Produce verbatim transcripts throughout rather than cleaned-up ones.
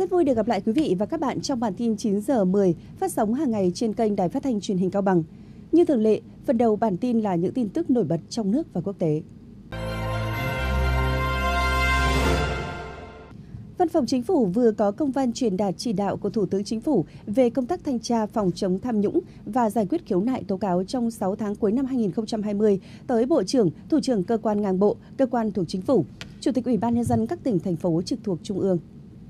Rất vui được gặp lại quý vị và các bạn trong bản tin chín giờ mười phát sóng hàng ngày trên kênh Đài Phát thanh Truyền hình Cao Bằng. Như thường lệ, phần đầu bản tin là những tin tức nổi bật trong nước và quốc tế. Văn phòng Chính phủ vừa có công văn truyền đạt chỉ đạo của Thủ tướng Chính phủ về công tác thanh tra phòng chống tham nhũng và giải quyết khiếu nại tố cáo trong sáu tháng cuối năm hai nghìn không trăm hai mươi tới Bộ trưởng, Thủ trưởng cơ quan ngang bộ, cơ quan thuộc Chính phủ, Chủ tịch Ủy ban Nhân dân các tỉnh, thành phố trực thuộc Trung ương.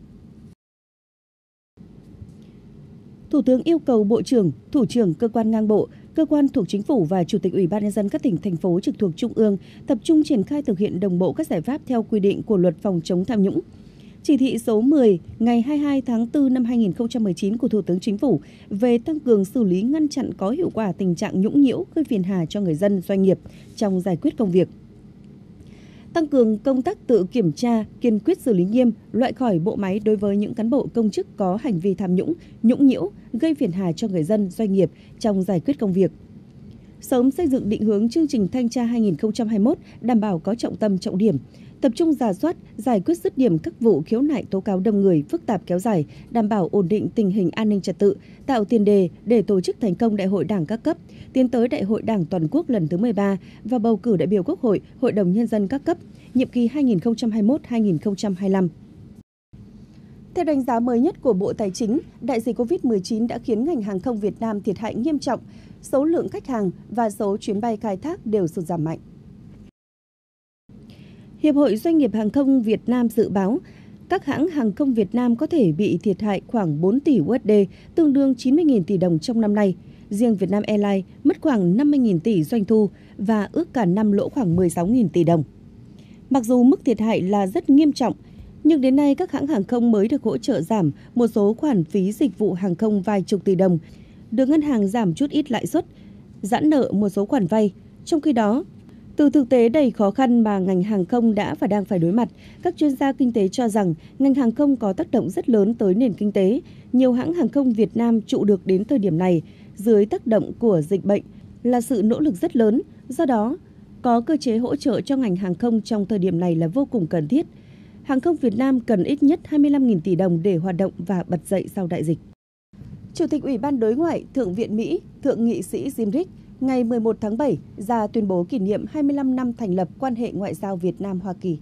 Thủ tướng yêu cầu Bộ trưởng, Thủ trưởng cơ quan ngang bộ, cơ quan thuộc Chính phủ và Chủ tịch Ủy ban Nhân dân các tỉnh, thành phố trực thuộc Trung ương tập trung triển khai thực hiện đồng bộ các giải pháp theo quy định của Luật phòng chống tham nhũng. Chỉ thị số mười ngày hai mươi hai tháng tư năm hai nghìn không trăm mười chín của Thủ tướng Chính phủ về tăng cường xử lý ngăn chặn có hiệu quả tình trạng nhũng nhiễu gây phiền hà cho người dân, doanh nghiệp trong giải quyết công việc. Tăng cường công tác tự kiểm tra, kiên quyết xử lý nghiêm, loại khỏi bộ máy đối với những cán bộ công chức có hành vi tham nhũng, nhũng nhiễu, gây phiền hà cho người dân, doanh nghiệp trong giải quyết công việc. Sớm xây dựng định hướng chương trình thanh tra hai nghìn không trăm hai mươi mốt đảm bảo có trọng tâm trọng điểm, tập trung rà soát, giải quyết dứt điểm các vụ khiếu nại tố cáo đông người phức tạp kéo dài, đảm bảo ổn định tình hình an ninh trật tự, tạo tiền đề để tổ chức thành công Đại hội Đảng các cấp, tiến tới Đại hội Đảng toàn quốc lần thứ mười ba và bầu cử đại biểu Quốc hội, Hội đồng Nhân dân các cấp, nhiệm kỳ hai nghìn không trăm hai mươi mốt đến hai nghìn không trăm hai mươi lăm. Theo đánh giá mới nhất của Bộ Tài chính, đại dịch covid mười chín đã khiến ngành hàng không Việt Nam thiệt hại nghiêm trọng, số lượng khách hàng và số chuyến bay khai thác đều sụt giảm mạnh. Hiệp hội Doanh nghiệp Hàng không Việt Nam dự báo các hãng hàng không Việt Nam có thể bị thiệt hại khoảng bốn tỷ đô la, tương đương chín mươi nghìn tỷ đồng trong năm nay. Riêng Vietnam Airlines mất khoảng năm mươi nghìn tỷ doanh thu và ước cả năm lỗ khoảng mười sáu nghìn tỷ đồng. Mặc dù mức thiệt hại là rất nghiêm trọng, nhưng đến nay các hãng hàng không mới được hỗ trợ giảm một số khoản phí dịch vụ hàng không vài chục tỷ đồng, được ngân hàng giảm chút ít lãi suất, giãn nợ một số khoản vay. Trong khi đó, từ thực tế đầy khó khăn mà ngành hàng không đã và đang phải đối mặt, các chuyên gia kinh tế cho rằng ngành hàng không có tác động rất lớn tới nền kinh tế. Nhiều hãng hàng không Việt Nam trụ được đến thời điểm này dưới tác động của dịch bệnh là sự nỗ lực rất lớn. Do đó, có cơ chế hỗ trợ cho ngành hàng không trong thời điểm này là vô cùng cần thiết. Hàng không Việt Nam cần ít nhất hai mươi lăm nghìn tỷ đồng để hoạt động và bật dậy sau đại dịch. Chủ tịch Ủy ban Đối ngoại Thượng viện Mỹ, Thượng nghị sĩ Jim Risch, ngày mười một tháng bảy ra tuyên bố kỷ niệm hai mươi lăm năm thành lập quan hệ ngoại giao Việt Nam-Hoa Kỳ.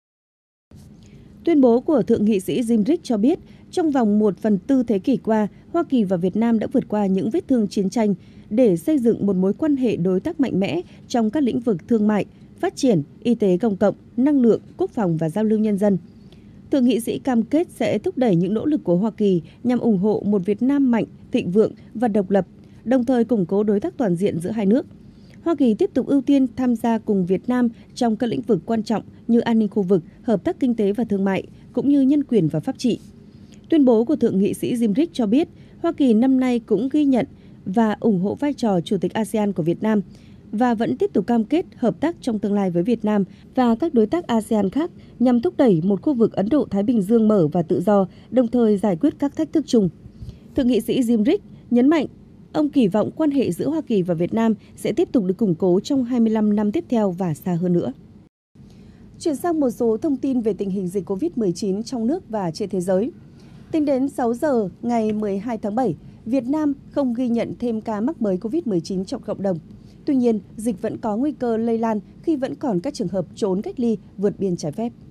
Tuyên bố của Thượng nghị sĩ Jim Risch cho biết, trong vòng một phần tư thế kỷ qua, Hoa Kỳ và Việt Nam đã vượt qua những vết thương chiến tranh để xây dựng một mối quan hệ đối tác mạnh mẽ trong các lĩnh vực thương mại, phát triển, y tế công cộng, năng lượng, quốc phòng và giao lưu nhân dân. Thượng nghị sĩ cam kết sẽ thúc đẩy những nỗ lực của Hoa Kỳ nhằm ủng hộ một Việt Nam mạnh, thịnh vượng và độc lập, đồng thời củng cố đối tác toàn diện giữa hai nước. Hoa Kỳ tiếp tục ưu tiên tham gia cùng Việt Nam trong các lĩnh vực quan trọng như an ninh khu vực, hợp tác kinh tế và thương mại, cũng như nhân quyền và pháp trị. Tuyên bố của Thượng nghị sĩ Jim Risch cho biết, Hoa Kỳ năm nay cũng ghi nhận và ủng hộ vai trò Chủ tịch a sê an của Việt Nam và vẫn tiếp tục cam kết hợp tác trong tương lai với Việt Nam và các đối tác a sê an khác nhằm thúc đẩy một khu vực Ấn Độ-Thái Bình Dương mở và tự do, đồng thời giải quyết các thách thức chung. Thượng nghị sĩ Jim Risch nhấn mạnh, ông kỳ vọng quan hệ giữa Hoa Kỳ và Việt Nam sẽ tiếp tục được củng cố trong hai mươi lăm năm tiếp theo và xa hơn nữa. Chuyển sang một số thông tin về tình hình dịch covid mười chín trong nước và trên thế giới. Tính đến sáu giờ ngày mười hai tháng bảy, Việt Nam không ghi nhận thêm ca mắc mới covid mười chín trong cộng đồng. Tuy nhiên, dịch vẫn có nguy cơ lây lan khi vẫn còn các trường hợp trốn cách ly vượt biên trái phép.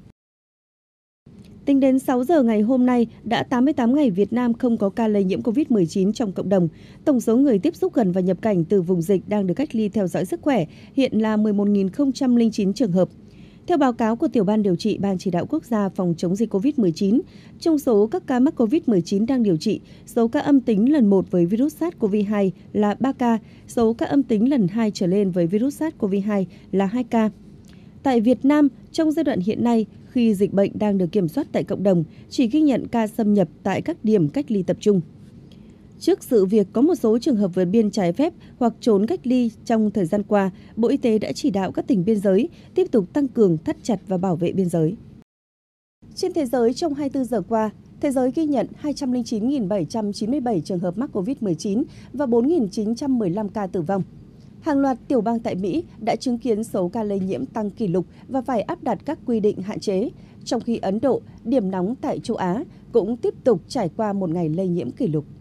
Tính đến sáu giờ ngày hôm nay, đã tám mươi tám ngày Việt Nam không có ca lây nhiễm covid mười chín trong cộng đồng. Tổng số người tiếp xúc gần và nhập cảnh từ vùng dịch đang được cách ly theo dõi sức khỏe hiện là mười một nghìn không trăm lẻ chín trường hợp. Theo báo cáo của Tiểu ban Điều trị Ban Chỉ đạo Quốc gia phòng chống dịch covid mười chín, trong số các ca mắc covid mười chín đang điều trị, số ca âm tính lần một với virus SARS-xê o vê hai là ba ca, số ca âm tính lần hai trở lên với virus SARS-xê o vê hai là hai ca. Tại Việt Nam, trong giai đoạn hiện nay, khi dịch bệnh đang được kiểm soát tại cộng đồng, chỉ ghi nhận ca xâm nhập tại các điểm cách ly tập trung. Trước sự việc có một số trường hợp vượt biên trái phép hoặc trốn cách ly trong thời gian qua, Bộ Y tế đã chỉ đạo các tỉnh biên giới tiếp tục tăng cường thắt chặt và bảo vệ biên giới. Trên thế giới, trong hai mươi tư giờ qua, thế giới ghi nhận hai trăm lẻ chín nghìn bảy trăm chín mươi bảy trường hợp mắc covid mười chín và bốn nghìn chín trăm mười lăm ca tử vong. Hàng loạt tiểu bang tại Mỹ đã chứng kiến số ca lây nhiễm tăng kỷ lục và phải áp đặt các quy định hạn chế, trong khi Ấn Độ, điểm nóng tại châu Á, cũng tiếp tục trải qua một ngày lây nhiễm kỷ lục.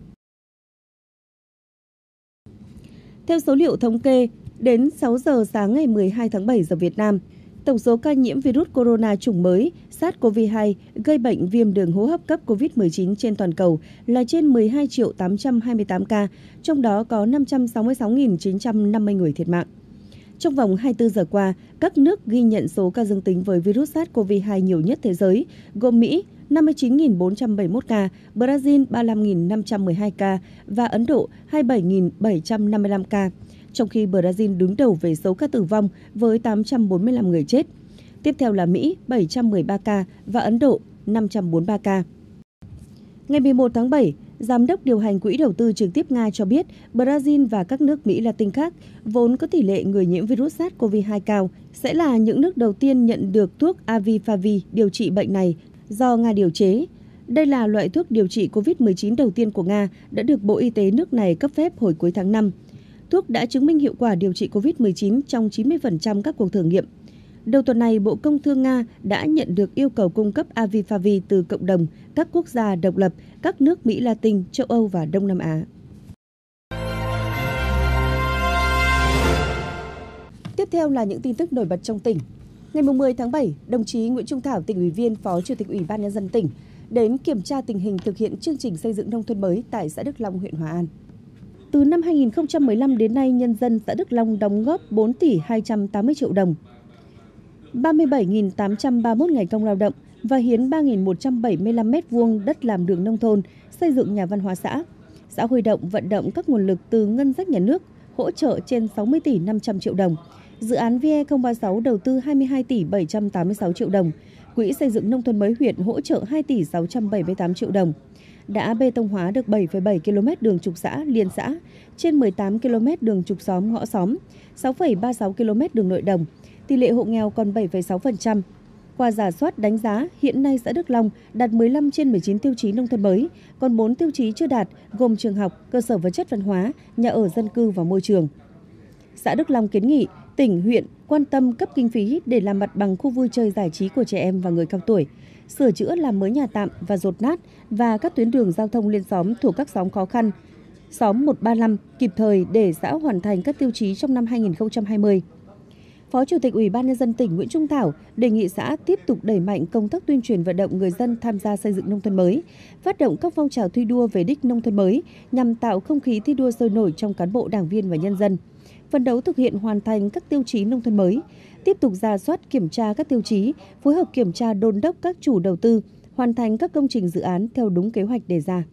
Theo số liệu thống kê, đến sáu giờ sáng ngày mười hai tháng bảy giờ Việt Nam, tổng số ca nhiễm virus corona chủng mới SARS-xê o vê hai gây bệnh viêm đường hô hấp cấp covid mười chín trên toàn cầu là trên mười hai triệu tám trăm hai mươi tám ca, trong đó có năm trăm sáu mươi sáu nghìn chín trăm năm mươi người thiệt mạng. Trong vòng hai mươi tư giờ qua, các nước ghi nhận số ca dương tính với virus SARS-xê o vê hai nhiều nhất thế giới, gồm Mỹ năm mươi chín nghìn bốn trăm bảy mươi mốt ca, Brazil ba mươi lăm nghìn năm trăm mười hai ca và Ấn Độ hai mươi bảy nghìn bảy trăm năm mươi lăm ca. Trong khi Brazil đứng đầu về số ca tử vong với tám trăm bốn mươi lăm người chết. Tiếp theo là Mỹ bảy trăm mười ba ca và Ấn Độ năm trăm bốn mươi ba ca. Ngày mười một tháng bảy, Giám đốc điều hành Quỹ đầu tư trực tiếp Nga cho biết Brazil và các nước Mỹ Latin khác vốn có tỷ lệ người nhiễm virus SARS-xê o vê hai cao sẽ là những nước đầu tiên nhận được thuốc Avifavi điều trị bệnh này do Nga điều chế. Đây là loại thuốc điều trị covid mười chín đầu tiên của Nga đã được Bộ Y tế nước này cấp phép hồi cuối tháng năm. Thuốc đã chứng minh hiệu quả điều trị covid mười chín trong chín mươi phần trăm các cuộc thử nghiệm. Đầu tuần này, Bộ Công Thương Nga đã nhận được yêu cầu cung cấp Avifavi từ cộng đồng, các quốc gia độc lập, các nước Mỹ Latin, châu Âu và Đông Nam Á. Tiếp theo là những tin tức nổi bật trong tỉnh. Ngày mười tháng bảy, đồng chí Nguyễn Trung Thảo, tỉnh ủy viên, Phó Chủ tịch Ủy ban Nhân dân tỉnh, đến kiểm tra tình hình thực hiện chương trình xây dựng nông thôn mới tại xã Đức Long, huyện Hòa An. Từ năm hai nghìn không trăm mười lăm đến nay, nhân dân xã Đức Long đóng góp bốn tỷ hai trăm tám mươi triệu đồng, ba mươi bảy nghìn tám trăm ba mươi mốt ngày công lao động và hiến ba nghìn một trăm bảy mươi lăm mét vuông đất làm đường nông thôn, xây dựng nhà văn hóa xã. Xã huy động vận động các nguồn lực từ ngân sách nhà nước, hỗ trợ trên sáu mươi tỷ năm trăm triệu đồng. Dự án vê e không ba sáu đầu tư hai mươi hai tỷ bảy trăm tám mươi sáu triệu đồng. Quỹ xây dựng nông thôn mới huyện hỗ trợ hai tỷ sáu trăm bảy mươi tám triệu đồng. Đã bê tông hóa được bảy phẩy bảy ki lô mét đường trục xã, liên xã, trên mười tám ki lô mét đường trục xóm, ngõ xóm, sáu phẩy ba mươi sáu ki lô mét đường nội đồng. Tỷ lệ hộ nghèo còn bảy phẩy sáu phần trăm. Qua rà soát đánh giá, hiện nay xã Đức Long đạt mười lăm trên mười chín tiêu chí nông thôn mới, còn bốn tiêu chí chưa đạt gồm trường học, cơ sở vật chất văn hóa, nhà ở dân cư và môi trường. Xã Đức Long kiến nghị tỉnh, huyện quan tâm cấp kinh phí để làm mặt bằng khu vui chơi giải trí của trẻ em và người cao tuổi, sửa chữa làm mới nhà tạm và dột nát và các tuyến đường giao thông liên xóm thuộc các xóm khó khăn, xóm một ba năm kịp thời để xã hoàn thành các tiêu chí trong năm hai nghìn không trăm hai mươi. Phó Chủ tịch Ủy ban Nhân dân tỉnh Nguyễn Trung Thảo đề nghị xã tiếp tục đẩy mạnh công tác tuyên truyền vận động người dân tham gia xây dựng nông thôn mới, phát động các phong trào thi đua về đích nông thôn mới nhằm tạo không khí thi đua sôi nổi trong cán bộ, đảng viên và nhân dân, phấn đấu thực hiện hoàn thành các tiêu chí nông thôn mới, tiếp tục rà soát kiểm tra các tiêu chí, phối hợp kiểm tra đôn đốc các chủ đầu tư, hoàn thành các công trình dự án theo đúng kế hoạch đề ra.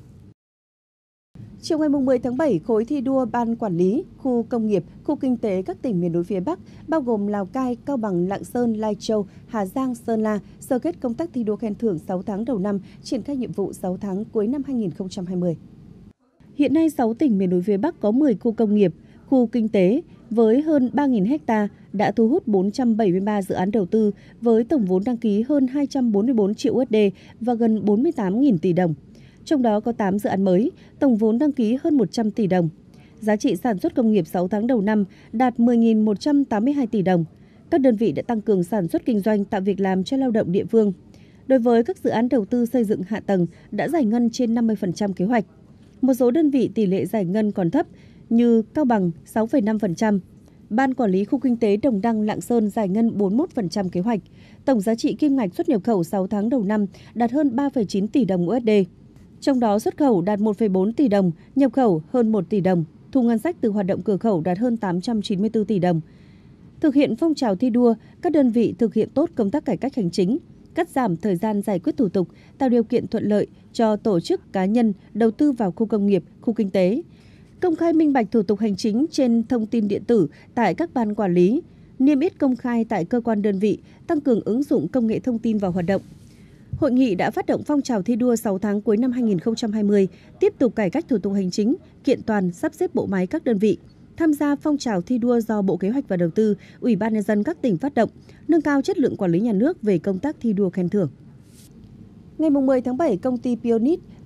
Chiều ngày mười tháng bảy, khối thi đua Ban Quản lý, khu công nghiệp, khu kinh tế các tỉnh miền núi phía Bắc, bao gồm Lào Cai, Cao Bằng, Lạng Sơn, Lai Châu, Hà Giang, Sơn La, sơ kết công tác thi đua khen thưởng sáu tháng đầu năm, triển khai nhiệm vụ sáu tháng cuối năm hai nghìn không trăm hai mươi. Hiện nay, sáu tỉnh miền núi phía Bắc có mười khu công nghiệp, khu kinh tế với hơn ba nghìn ha đã thu hút bốn trăm bảy mươi ba dự án đầu tư với tổng vốn đăng ký hơn hai trăm bốn mươi tư triệu đô la và gần bốn mươi tám nghìn tỷ đồng. Trong đó có tám dự án mới, tổng vốn đăng ký hơn một trăm tỷ đồng. Giá trị sản xuất công nghiệp sáu tháng đầu năm đạt mười nghìn một trăm tám mươi hai tỷ đồng. Các đơn vị đã tăng cường sản xuất kinh doanh, tạo việc làm cho lao động địa phương. Đối với các dự án đầu tư xây dựng hạ tầng đã giải ngân trên năm mươi phần trăm kế hoạch. Một số đơn vị tỷ lệ giải ngân còn thấp như Cao Bằng sáu phẩy năm phần trăm. Ban Quản lý khu kinh tế Đồng Đăng, Lạng Sơn giải ngân bốn mươi mốt phần trăm kế hoạch. Tổng giá trị kim ngạch xuất nhập khẩu sáu tháng đầu năm đạt hơn ba phẩy chín tỷ đồng u ét đê. Trong đó xuất khẩu đạt một phẩy bốn tỷ đồng, nhập khẩu hơn một tỷ đồng, thu ngân sách từ hoạt động cửa khẩu đạt hơn tám trăm chín mươi tư tỷ đồng. Thực hiện phong trào thi đua, các đơn vị thực hiện tốt công tác cải cách hành chính, cắt giảm thời gian giải quyết thủ tục, tạo điều kiện thuận lợi cho tổ chức, cá nhân đầu tư vào khu công nghiệp, khu kinh tế. Công khai minh bạch thủ tục hành chính trên thông tin điện tử tại các ban quản lý, niêm yết công khai tại cơ quan đơn vị, tăng cường ứng dụng công nghệ thông tin vào hoạt động. Hội nghị đã phát động phong trào thi đua sáu tháng cuối năm hai nghìn không trăm hai mươi, tiếp tục cải cách thủ tục hành chính, kiện toàn, sắp xếp bộ máy các đơn vị, tham gia phong trào thi đua do Bộ Kế hoạch và Đầu tư, Ủy ban Nhân dân các tỉnh phát động, nâng cao chất lượng quản lý nhà nước về công tác thi đua khen thưởng. Ngày mười tháng bảy, công ty Pionit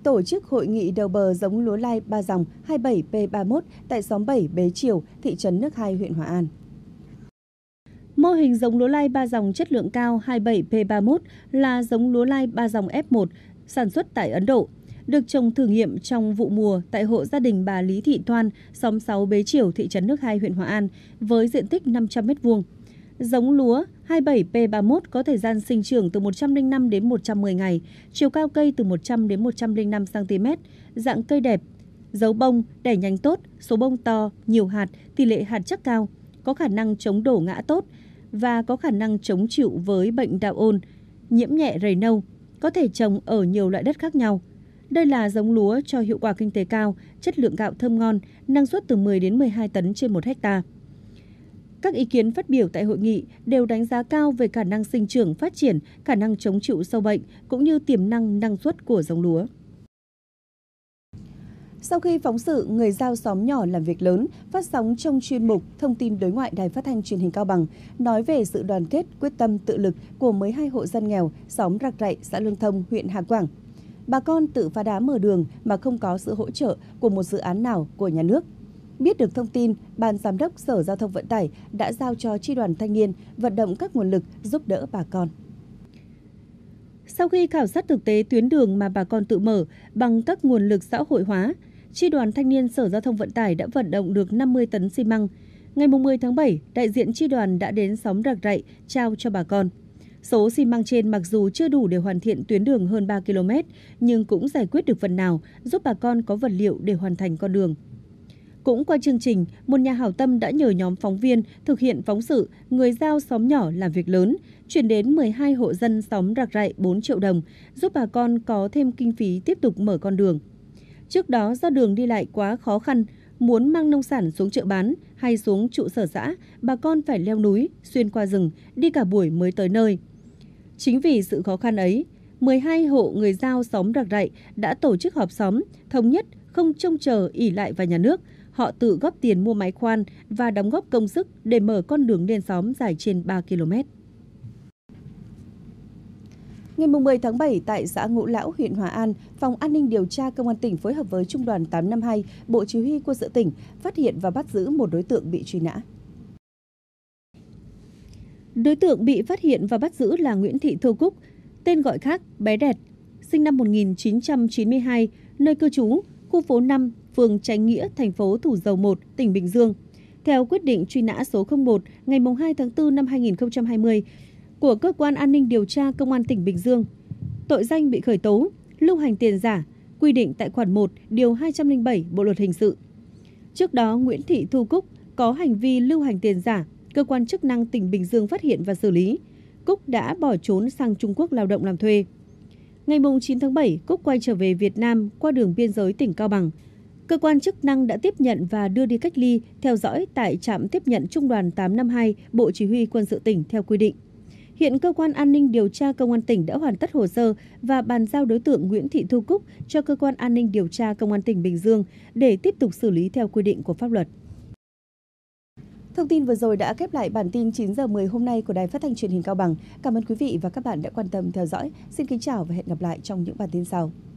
tổ chức hội nghị đầu bờ giống lúa lai ba dòng hai mươi bảy P ba mươi mốt tại xóm bảy Bế Triều, thị trấn Nước Hai, huyện Hòa An. Mô hình giống lúa lai ba dòng chất lượng cao hai mươi bảy P ba mươi mốt là giống lúa lai ba dòng F một sản xuất tại Ấn Độ, được trồng thử nghiệm trong vụ mùa tại hộ gia đình bà Lý Thị Thoan, xóm sáu Bế Triều, thị trấn Nước Hai, huyện Hòa An với diện tích năm trăm mét vuông. Giống lúa hai mươi bảy P ba mươi mốt có thời gian sinh trưởng từ một trăm lẻ năm đến một trăm mười ngày, chiều cao cây từ một trăm đến một trăm lẻ năm xăng ti mét, dạng cây đẹp, dấu bông, đẻ nhánh tốt, số bông to, nhiều hạt, tỷ lệ hạt chắc cao, có khả năng chống đổ ngã tốt và có khả năng chống chịu với bệnh đạo ôn, nhiễm nhẹ rầy nâu, có thể trồng ở nhiều loại đất khác nhau. Đây là giống lúa cho hiệu quả kinh tế cao, chất lượng gạo thơm ngon, năng suất từ mười đến mười hai tấn trên một hectare. Các ý kiến phát biểu tại hội nghị đều đánh giá cao về khả năng sinh trưởng, phát triển, khả năng chống chịu sâu bệnh cũng như tiềm năng năng suất của giống lúa. Sau khi phóng sự Người Dao xóm nhỏ làm việc lớn phát sóng trong chuyên mục Thông tin đối ngoại Đài Phát thanh Truyền hình Cao Bằng, nói về sự đoàn kết, quyết tâm, tự lực của mười hai hộ dân nghèo xóm Rạc Rạy, xã Lương Thông, huyện Hà Quảng. Bà con tự phá đá mở đường mà không có sự hỗ trợ của một dự án nào của nhà nước. Biết được thông tin, Ban Giám đốc Sở Giao thông Vận tải đã giao cho Chi đoàn Thanh niên vận động các nguồn lực giúp đỡ bà con. Sau khi khảo sát thực tế tuyến đường mà bà con tự mở bằng các nguồn lực xã hội hóa, Chi đoàn Thanh niên Sở Giao thông Vận tải đã vận động được năm mươi tấn xi măng. Ngày mười tháng bảy, đại diện Chi đoàn đã đến xóm Rạc Rạy trao cho bà con. Số xi măng trên mặc dù chưa đủ để hoàn thiện tuyến đường hơn ba ki lô mét, nhưng cũng giải quyết được phần nào, giúp bà con có vật liệu để hoàn thành con đường. Cũng qua chương trình, một nhà hảo tâm đã nhờ nhóm phóng viên thực hiện phóng sự Người Dao xóm nhỏ làm việc lớn, chuyển đến mười hai hộ dân xóm Rạc Rạy bốn triệu đồng, giúp bà con có thêm kinh phí tiếp tục mở con đường. Trước đó, do đường đi lại quá khó khăn, muốn mang nông sản xuống chợ bán hay xuống trụ sở xã, bà con phải leo núi, xuyên qua rừng, đi cả buổi mới tới nơi. Chính vì sự khó khăn ấy, mười hai hộ người Dao xóm Rạc Rạy đã tổ chức họp xóm, thống nhất không trông chờ ỷ lại vào nhà nước. Họ tự góp tiền mua máy khoan và đóng góp công sức để mở con đường lên xóm dài trên ba ki lô mét. Ngày mười tháng bảy, tại xã Ngũ Lão, huyện Hòa An, Phòng An ninh điều tra Công an tỉnh phối hợp với Trung đoàn tám năm hai, Bộ Chỉ huy Quân sự tỉnh phát hiện và bắt giữ một đối tượng bị truy nã. Đối tượng bị phát hiện và bắt giữ là Nguyễn Thị Thu Cúc, tên gọi khác bé Đẹp, sinh năm một nghìn chín trăm chín mươi hai, nơi cư trú khu phố năm, phường Chánh Nghĩa, thành phố Thủ Dầu Một, tỉnh Bình Dương. Theo quyết định truy nã số không một ngày hai tháng tư năm hai nghìn không trăm hai mươi của Cơ quan An ninh điều tra Công an tỉnh Bình Dương, tội danh bị khởi tố, lưu hành tiền giả, quy định tại khoản một, điều hai trăm lẻ bảy Bộ luật hình sự. Trước đó, Nguyễn Thị Thu Cúc có hành vi lưu hành tiền giả, cơ quan chức năng tỉnh Bình Dương phát hiện và xử lý. Cúc đã bỏ trốn sang Trung Quốc lao động làm thuê. Ngày chín tháng bảy, Cúc quay trở về Việt Nam qua đường biên giới tỉnh Cao Bằng. Cơ quan chức năng đã tiếp nhận và đưa đi cách ly, theo dõi tại trạm tiếp nhận Trung đoàn tám năm hai, Bộ Chỉ huy Quân sự tỉnh theo quy định. Hiện Cơ quan An ninh điều tra Công an tỉnh đã hoàn tất hồ sơ và bàn giao đối tượng Nguyễn Thị Thu Cúc cho Cơ quan An ninh điều tra Công an tỉnh Bình Dương để tiếp tục xử lý theo quy định của pháp luật. Thông tin vừa rồi đã khép lại bản tin chín giờ mười hôm nay của Đài Phát thanh Truyền hình Cao Bằng. Cảm ơn quý vị và các bạn đã quan tâm theo dõi. Xin kính chào và hẹn gặp lại trong những bản tin sau.